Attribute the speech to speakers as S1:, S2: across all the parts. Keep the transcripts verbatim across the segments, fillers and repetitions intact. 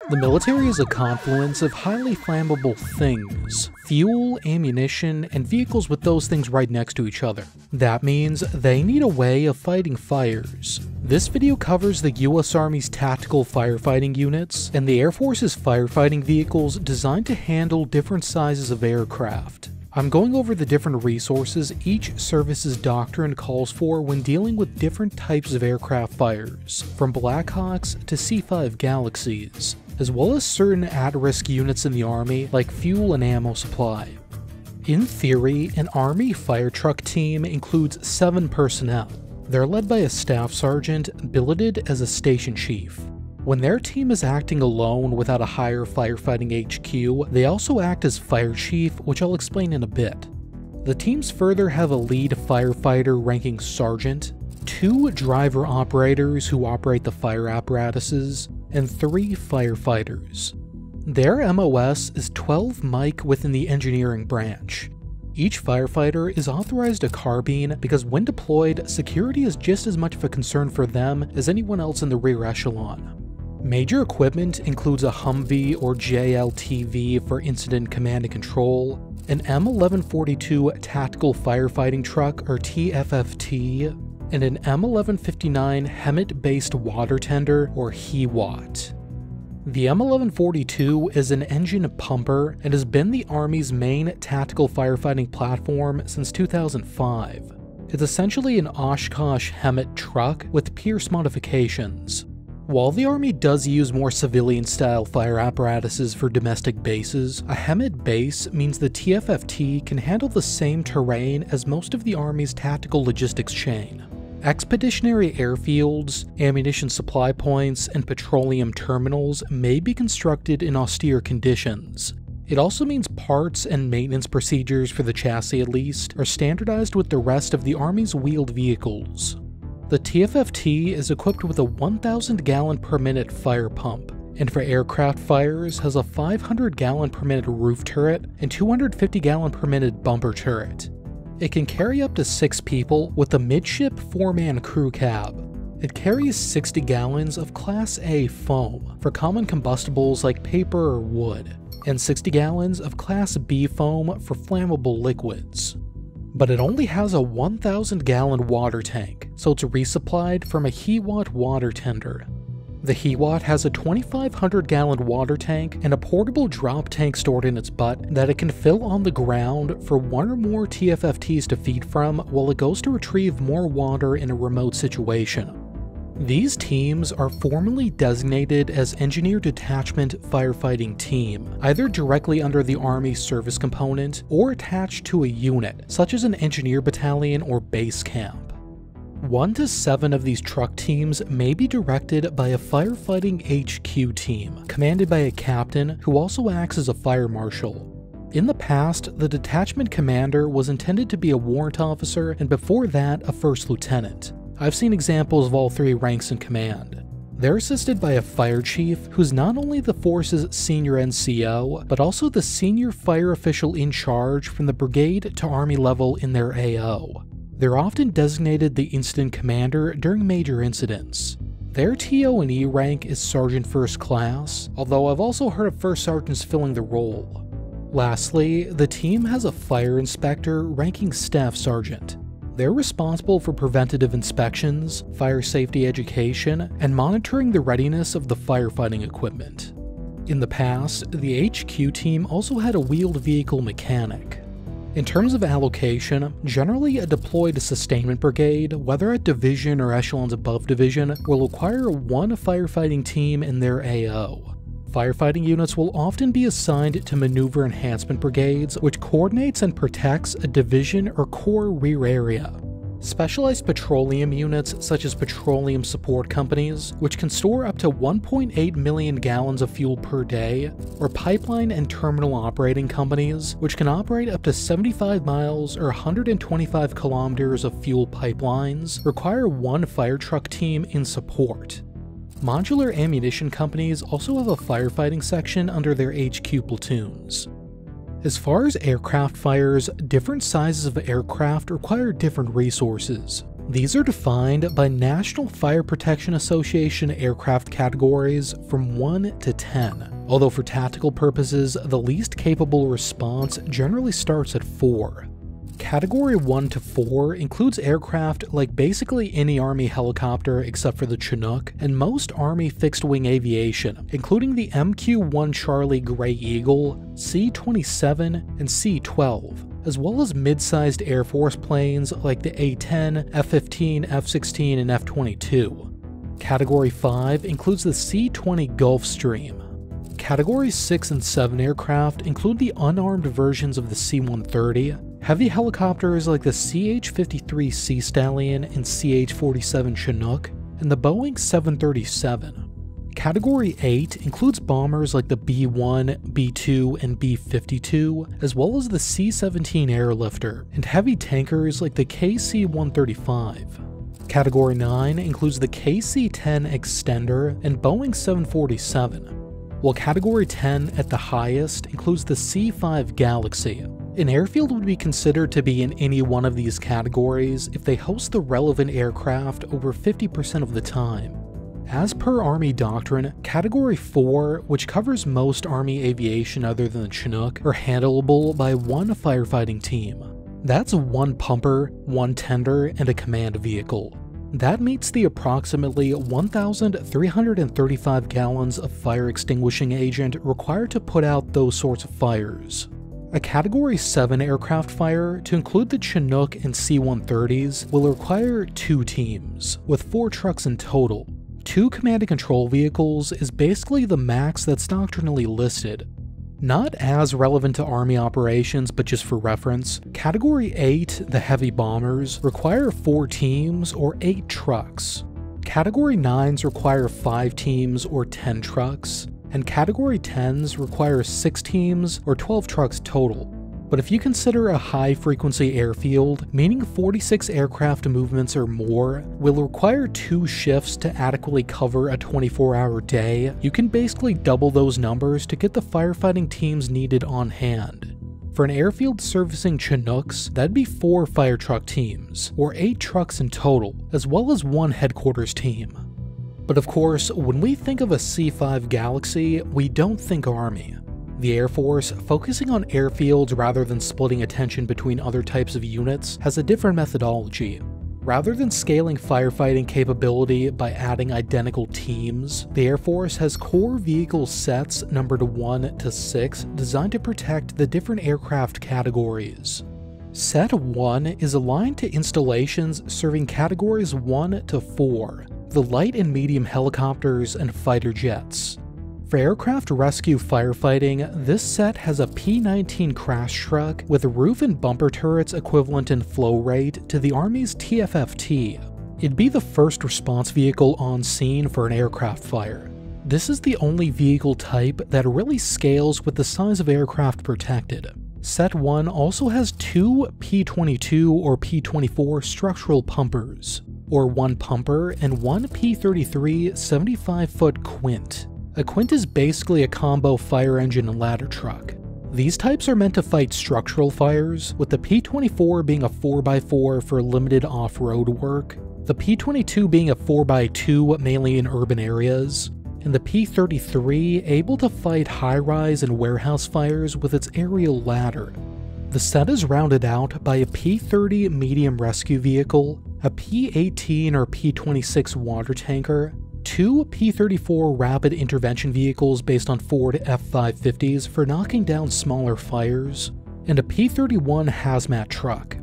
S1: The military is a confluence of highly flammable things: fuel, ammunition, and vehicles with those things right next to each other. That means they need a way of fighting fires. This video covers the U S Army's tactical firefighting units and the Air Force's firefighting vehicles designed to handle different sizes of aircraft. I'm going over the different resources each service's doctrine calls for when dealing with different types of aircraft fires, from Blackhawks to C five Galaxies, as well as certain at-risk units in the Army like fuel and ammo supply. In theory, an Army fire truck team includes seven personnel. They're led by a staff sergeant, billeted as a station chief. When their team is acting alone without a higher firefighting H Q, they also act as fire chief, which I'll explain in a bit. The teams further have a lead firefighter ranking sergeant, two driver operators who operate the fire apparatuses, and three firefighters. Their M O S is twelve Mike within the engineering branch. Each firefighter is authorized a carbine because when deployed, security is just as much of a concern for them as anyone else in the rear echelon. Major equipment includes a Humvee or J L T V for incident command and control, an M eleven forty-two tactical firefighting truck or T F F T, and an M eleven fifty-nine HEMTT-Based water tender or HEWATT. The M eleven forty-two is an engine pumper and has been the Army's main tactical firefighting platform since two thousand five. It's essentially an Oshkosh HEMTT truck with Pierce modifications. While the Army does use more civilian-style fire apparatuses for domestic bases, a HEMTT base means the T F F T can handle the same terrain as most of the Army's tactical logistics chain. Expeditionary airfields, ammunition supply points, and petroleum terminals may be constructed in austere conditions. It also means parts and maintenance procedures for the chassis at least are standardized with the rest of the Army's wheeled vehicles. The T F F T is equipped with a one thousand gallon per minute fire pump, and for aircraft fires has a five hundred gallon per minute roof turret and two hundred fifty gallon per minute bumper turret. It can carry up to six people with a midship four-man crew cab. It carries sixty gallons of Class A foam for common combustibles like paper or wood, and sixty gallons of Class B foam for flammable liquids. But it only has a one thousand gallon water tank, so it's resupplied from a HEWATT water tender. The HEWATT has a twenty-five hundred gallon water tank and a portable drop tank stored in its butt that it can fill on the ground for one or more T F F Ts to feed from while it goes to retrieve more water in a remote situation. These teams are formally designated as Engineer Detachment Firefighting Team, either directly under the Army Service Component or attached to a unit, such as an Engineer Battalion or Base Camp. One to seven of these truck teams may be directed by a Firefighting H Q team, commanded by a captain who also acts as a fire marshal. In the past, the detachment commander was intended to be a warrant officer and before that, a first lieutenant. I've seen examples of all three ranks in command. They're assisted by a fire chief who's not only the force's senior N C O, but also the senior fire official in charge from the brigade to army level in their A O. They're often designated the incident commander during major incidents. Their T O and E rank is sergeant first class, although I've also heard of first sergeants filling the role. Lastly, the team has a fire inspector ranking staff sergeant. They're responsible for preventative inspections, fire safety education, and monitoring the readiness of the firefighting equipment. In the past, the H Q team also had a wheeled vehicle mechanic. In terms of allocation, generally a deployed sustainment brigade, whether at division or echelons above division, will require one firefighting team in their A O. Firefighting units will often be assigned to maneuver enhancement brigades, which coordinates and protects a division or corps rear area. Specialized petroleum units such as petroleum support companies, which can store up to one point eight million gallons of fuel per day, or pipeline and terminal operating companies, which can operate up to seventy-five miles or one hundred twenty-five kilometers of fuel pipelines, require one fire truck team in support. Modular ammunition companies also have a firefighting section under their H Q platoons. As far as aircraft fires, different sizes of aircraft require different resources. These are defined by National Fire Protection Association aircraft categories from one to ten, although for tactical purposes, the least capable response generally starts at four. Category one to four includes aircraft like basically any Army helicopter except for the Chinook, and most Army fixed-wing aviation, including the M Q one Charlie Gray Eagle, C twenty-seven, and C twelve, as well as mid-sized Air Force planes like the A ten, F fifteen, F sixteen, and F twenty-two. Category five includes the C twenty Gulfstream. Categories six and seven aircraft include the unarmed versions of the C one thirty, heavy helicopters like the C H fifty-three Sea Stallion and C H forty-seven Chinook, and the Boeing seven thirty-seven. Category eight includes bombers like the B one, B two, and B fifty-two, as well as the C seventeen Airlifter, and heavy tankers like the K C one thirty-five. Category nine includes the K C ten Extender and Boeing seven forty-seven, while Category ten at the highest includes the C five Galaxy. An airfield would be considered to be in any one of these categories if they host the relevant aircraft over fifty percent of the time. As per Army Doctrine, Category four, which covers most Army aviation other than the Chinook, are handleable by one firefighting team. That's one pumper, one tender, and a command vehicle. That meets the approximately one thousand three hundred thirty-five gallons of fire extinguishing agent required to put out those sorts of fires. A Category seven aircraft fire, to include the Chinook and C one thirties, will require two teams, with four trucks in total. Two command and control vehicles is basically the max that's doctrinally listed. Not as relevant to Army operations, but just for reference, Category eight, the heavy bombers, require four teams or eight trucks. Category nines require five teams or ten trucks, and Category tens require six teams or twelve trucks total. But if you consider a high-frequency airfield, meaning forty-six aircraft movements or more, will require two shifts to adequately cover a twenty-four hour day, you can basically double those numbers to get the firefighting teams needed on hand. For an airfield servicing Chinooks, that'd be four fire truck teams, or eight trucks in total, as well as one headquarters team. But of course, when we think of a C five Galaxy, we don't think Army. The Air Force, focusing on airfields rather than splitting attention between other types of units, has a different methodology. Rather than scaling firefighting capability by adding identical teams, the Air Force has core vehicle sets numbered one to six designed to protect the different aircraft categories. Set one is aligned to installations serving categories one to four, the light and medium helicopters and fighter jets. For aircraft rescue firefighting, this set has a P nineteen crash truck with roof and bumper turrets equivalent in flow rate to the Army's T F F T. It'd be the first response vehicle on scene for an aircraft fire. This is the only vehicle type that really scales with the size of aircraft protected. Set one also has two P twenty-two or P twenty-four structural pumpers, or one pumper and one P thirty-three seventy-five foot quint. A quint is basically a combo fire engine and ladder truck. These types are meant to fight structural fires, with the P twenty-four being a four by four for limited off-road work, the P twenty-two being a four by two mainly in urban areas, and the P thirty-three able to fight high-rise and warehouse fires with its aerial ladder. The set is rounded out by a P thirty medium rescue vehicle, a P eighteen or P twenty-six water tanker, two P thirty-four rapid intervention vehicles based on Ford F five fifties for knocking down smaller fires, and a P thirty-one hazmat truck.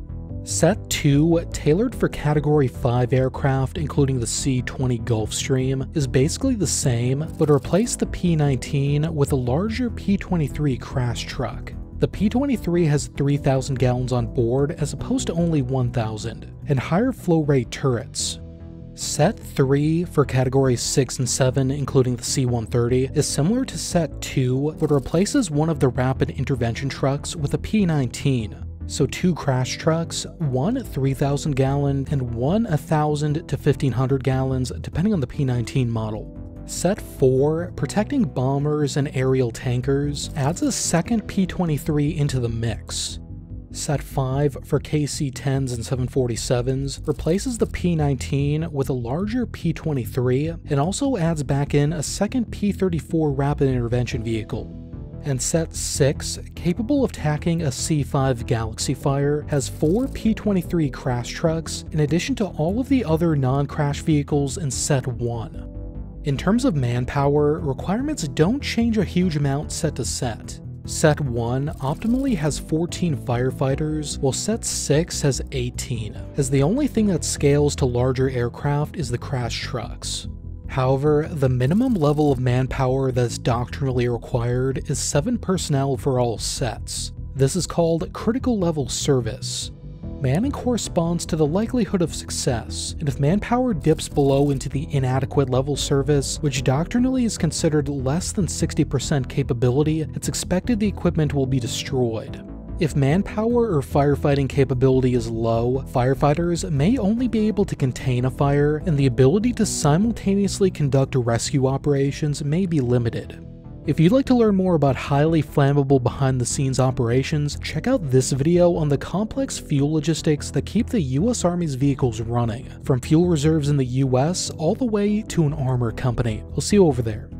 S1: Set two, tailored for Category five aircraft including the C twenty Gulfstream, is basically the same, but replaced the P nineteen with a larger P twenty-three crash truck. The P twenty-three has three thousand gallons on board as opposed to only one thousand, and higher flow rate turrets. Set three, for Categories six and seven including the C one thirty, is similar to Set two, but replaces one of the rapid intervention trucks with a P nineteen. So two crash trucks, one three thousand gallon and one one thousand to fifteen hundred gallons depending on the P nineteen model. Set four, protecting bombers and aerial tankers, adds a second P twenty-three into the mix. Set five for K C tens and seven forty-sevens replaces the P nineteen with a larger P twenty-three and also adds back in a second P thirty-four rapid intervention vehicle. And Set six, capable of tacking a C five Galaxy Fire, has four P twenty-three crash trucks in addition to all of the other non-crash vehicles in Set one. In terms of manpower, requirements don't change a huge amount set to set. Set one optimally has fourteen firefighters, while Set six has eighteen, as the only thing that scales to larger aircraft is the crash trucks. However, the minimum level of manpower that's doctrinally required is seven personnel for all sets. This is called critical level service. Manning corresponds to the likelihood of success, and if manpower dips below into the inadequate level service, which doctrinally is considered less than sixty percent capability, it's expected the equipment will be destroyed. If manpower or firefighting capability is low, firefighters may only be able to contain a fire, and the ability to simultaneously conduct rescue operations may be limited. If you'd like to learn more about highly flammable behind-the-scenes operations, check out this video on the complex fuel logistics that keep the U S Army's vehicles running, from fuel reserves in the U S all the way to an armor company. I'll see you over there.